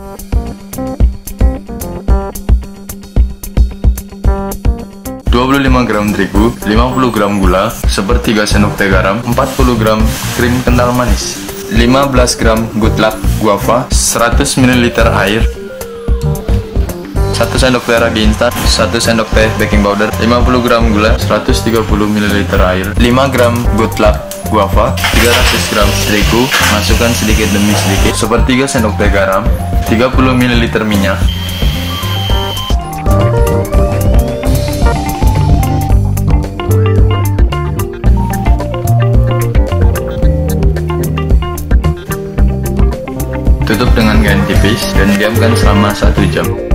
25 gram terigu, 50 gram gula, sepertiga sendok teh garam, 40 gram krim kental manis, 15 gram good luck guava, 100 ml air, 1 sendok teh ragi instan, 1 sendok teh baking powder, 50 gram gula, 130 ml air, 5 gram good luck guava, 300 gram terigu, masukkan sedikit demi sedikit, sepertiga sendok teh garam, 30 ml minyak. Tutup dengan kain tipis dan diamkan selama 1 jam.